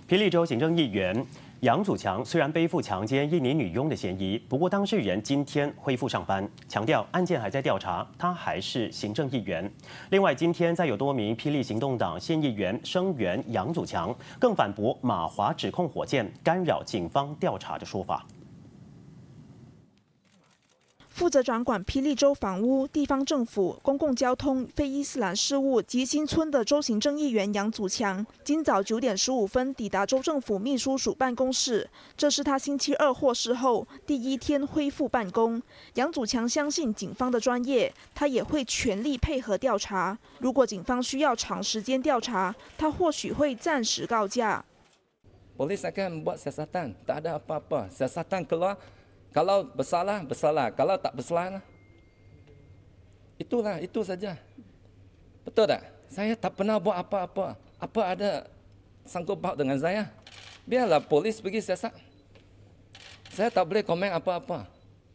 霹雳州行政议员杨祖强虽然背负强奸印尼女佣的嫌疑，不过当事人今天恢复上班，强调案件还在调查，他还是行政议员。另外，今天再有多名霹雳行动党县议员声援杨祖强，更反驳马华指控火箭干扰警方调查的说法。 负责掌管霹雳州房屋、地方政府、公共交通、非伊斯兰事务及新村的州行政议员杨祖强，今早9点15分抵达州政府秘书署办公室。这是他星期二获释后第1天恢复办公。杨祖强相信警方的专业，他也会全力配合调查。如果警方需要长时间调查，他或许会暂时告假。 Polis akan buat siasatan, tak ada apa-apa. Siasatan keluar. Kalau bersalah, bersalah. Kalau tak bersalah, itulah, itu saja. Betul tak? Saya tak pernah buat apa-apa. Apa ada sangkut paut dengan saya? Biarlah polis pergi siasat. Saya tak boleh komen apa-apa.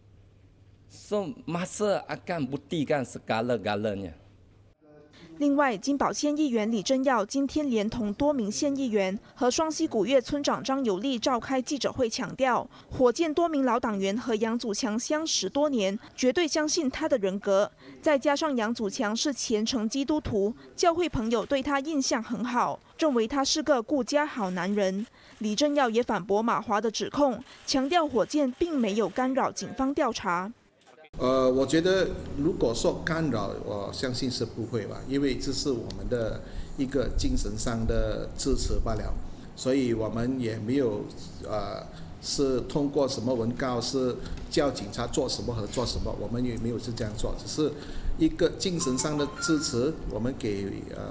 So, masa akan buktikan segala-galanya. 另外，金宝县议员李正耀今天连同多名县议员和双溪古岳村长张有利召开记者会，强调火箭多名老党员和杨祖强相识多年，绝对相信他的人格。再加上杨祖强是虔诚基督徒，教会朋友对他印象很好，认为他是个顾家好男人。李正耀也反驳马华的指控，强调火箭并没有干扰警方调查。 我觉得如果说干扰，我相信是不会吧，因为这是我们的一个精神上的支持罢了，所以我们也没有是通过什么文告是叫警察做什么和做什么，我们也没有是这样做，只是一个精神上的支持，我们给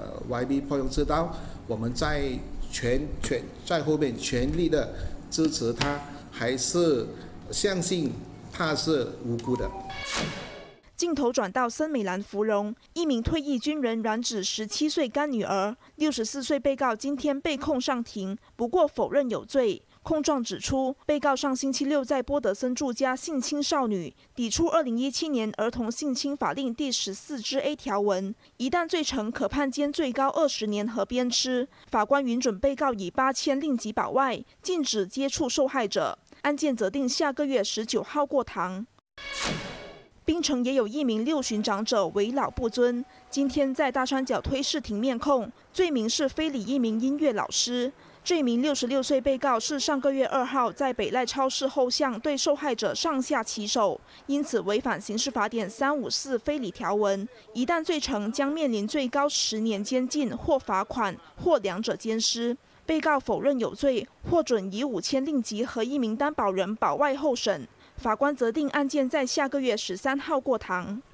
YB 朋友知道，我们在后面全力的支持他，还是相信他是无辜的。 镜头转到森美兰芙蓉，一名退役军人染指17岁干女儿，64岁被告今天被控上庭，不过否认有罪。控状指出，被告上星期六在波德森住家性侵少女，抵触2017年儿童性侵法令第14支A 条文，一旦罪成，可判监最高20年和鞭笞。法官允准被告以8000令吉保外，禁止接触受害者。案件择定下个月19号过堂。 槟城也有一名6旬长者为老不尊，今天在大山脚推事庭面控，罪名是非礼一名音乐老师。这名66岁被告是上个月2号在北赖超市后巷对受害者上下其手，因此违反刑事法典354非礼条文，一旦罪成，将面临最高10年监禁或罚款，或两者兼施。被告否认有罪，获准以5000令吉和一名担保人保外候审。 法官择定案件在下个月13号过堂。